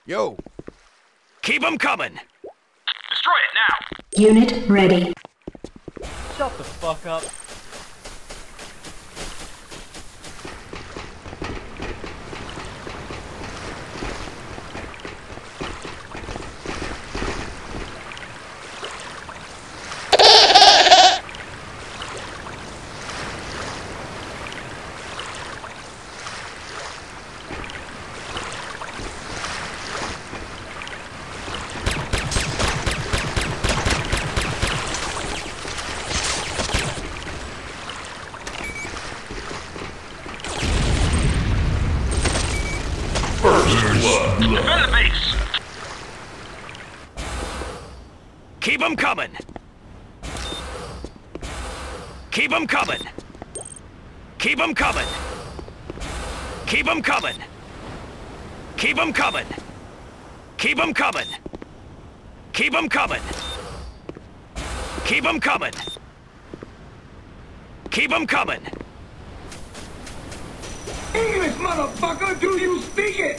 Yo. Keep 'em coming. Destroy it now. Unit ready. Shut the fuck up. Defend the base. Keep 'em coming. Keep 'em coming. Keep 'em coming. Keep 'em coming. Keep 'em coming. Keep 'em coming. Keep 'em coming. Keep 'em coming. Keep 'em coming. English, motherfucker, do you speak it?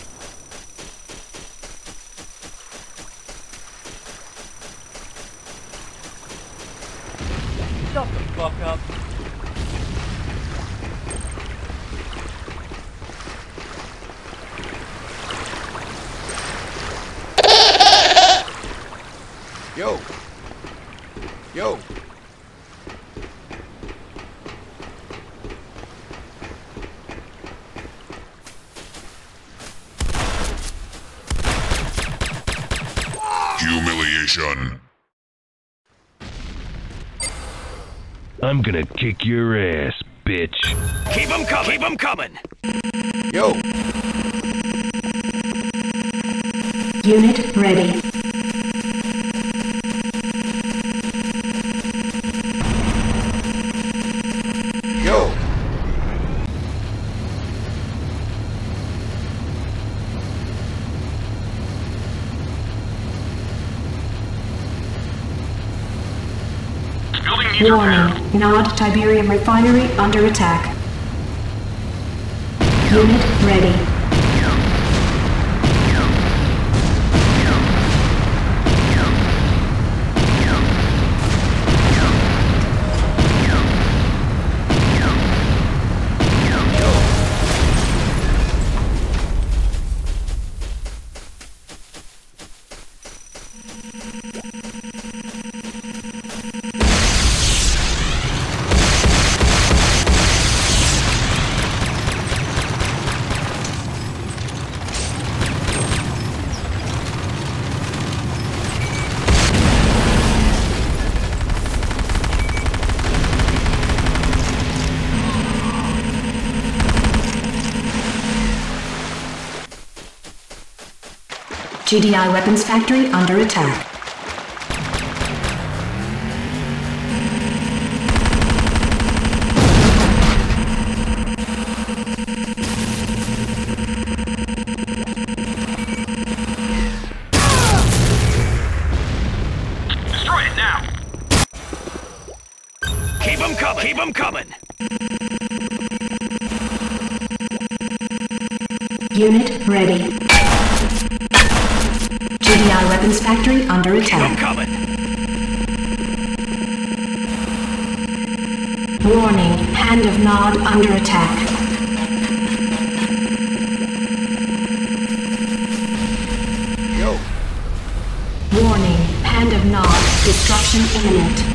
Shut the fuck up. Yo. Yo. Humiliation. I'm gonna kick your ass, bitch. Keep 'em coming. Keep 'em coming. Yo. Unit ready. Yo. Building needs repair. Warning. Nod Tiberium refinery under attack. Unit ready. GDI weapons factory under attack. Destroy it now. Keep 'em coming. Keep 'em coming. Unit ready. GDI weapons factory under Keep 'em attack. coming. Warning. Hand of Nod under attack. Yo. Warning. Hand of Nod. Destruction imminent.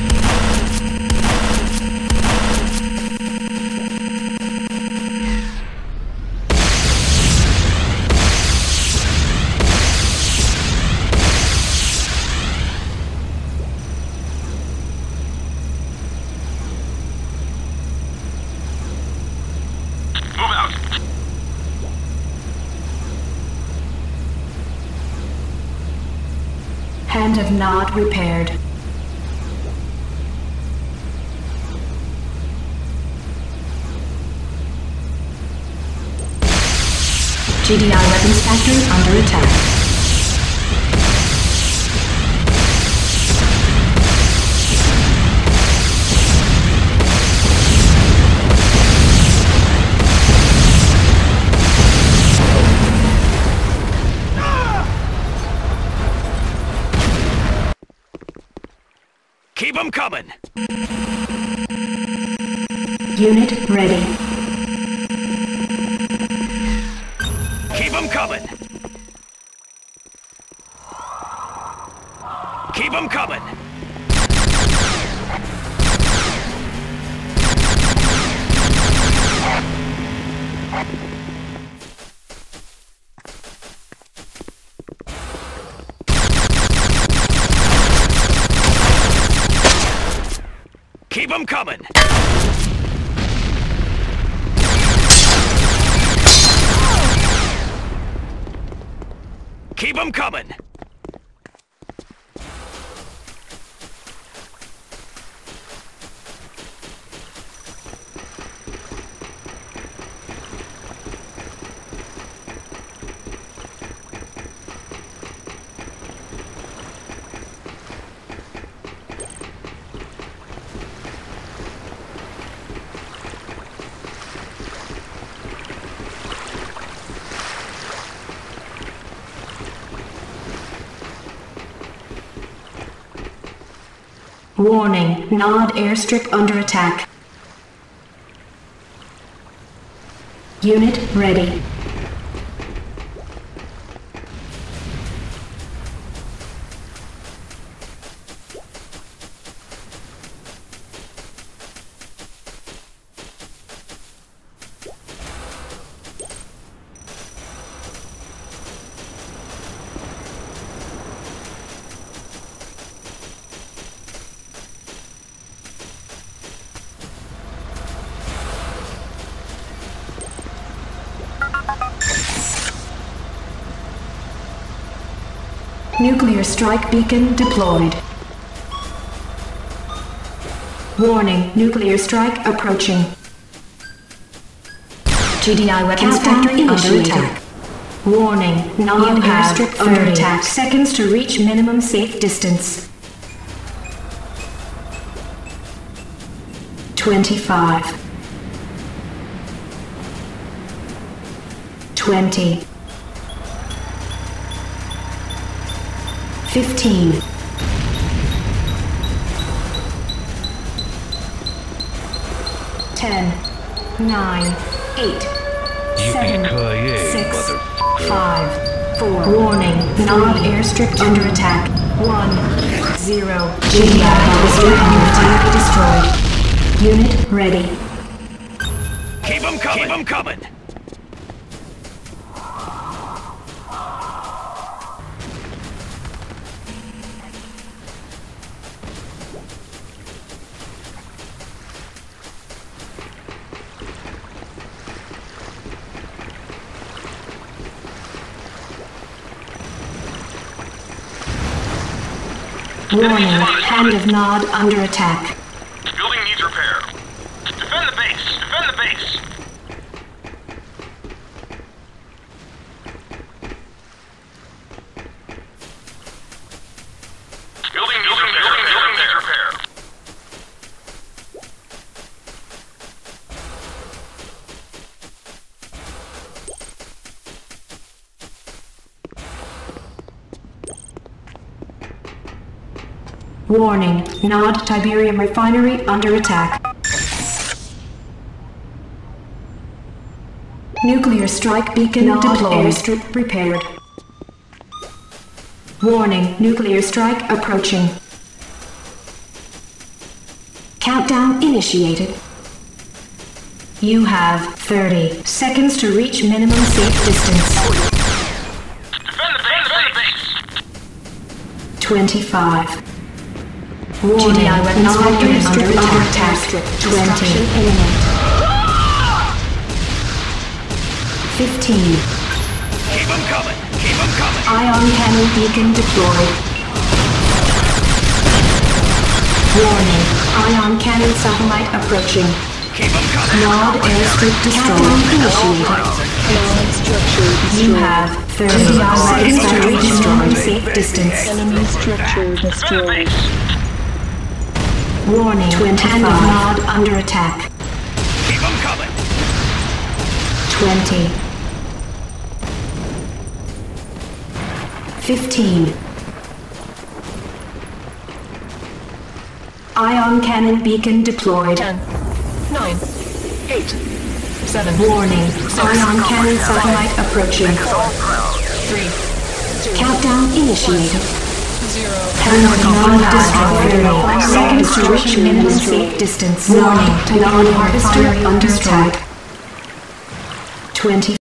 Move out. Hand of Nod repaired. GDI weapons factory under attack. Keep them coming. Unit ready. Keep them coming. Keep them coming. Keep them coming. Keep them coming. Warning, Nod airstrip under attack. Unit ready. Nuclear strike beacon deployed. Warning, nuclear strike approaching. GDI weapons factory under attack. Warning, Nod airstrip under attack. Seconds to reach minimum safe distance. 25. 20. 15. 10. 9. 8. 7. 6. 5. 4. Warning. Nod airstrip under attack. 1. 0. GDI harvester entirely destroyed. Unit ready. Keep them coming. Keep them coming. Warning, hand of Nod under attack. Building needs repair. Defend the base! Defend the base! Building needs repair. Warning, Nod Tiberium refinery under attack. Nuclear strike beacon deployed. Airstrip prepared. Warning, nuclear strike approaching. Countdown initiated. You have 30 seconds to reach minimum safe distance. Defend the base! 25. Warning, GDI weapons factory under attack. 20. Imminent. 15. Keep them coming. Keep them coming. Ion cannon beacon deployed. Warning, ion cannon satellite approaching. Keep them coming. Nod airstrip destroyed. Initiated. You have 30 seconds to reach minimum safe distance. Enemy structure Defend the destroyed. base! Warning, 25. Hand of Nod under attack. Keep them coming. 20. 15. Ion cannon beacon deployed. 10, 9, 8, 7. Warning. Ion cannon satellite approaching. 3, 2, Countdown initiated. 0. Technology destroyed. 5 seconds to reach minimum safe distance. Warning. Technology harvester under attack. 20